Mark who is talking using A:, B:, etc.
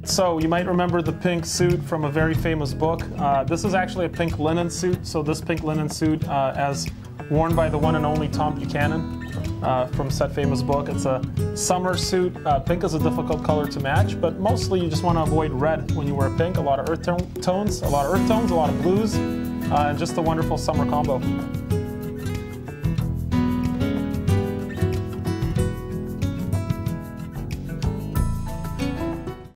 A: So you might remember the pink suit from a very famous book. This is actually a pink linen suit. So this pink linen suit, as worn by the one and only Tom Buchanan from said famous book. It's a summer suit. Pink is a difficult color to match, but mostly you just want to avoid red when you wear pink. A lot of earth tones, a lot of blues, and just a wonderful summer combo.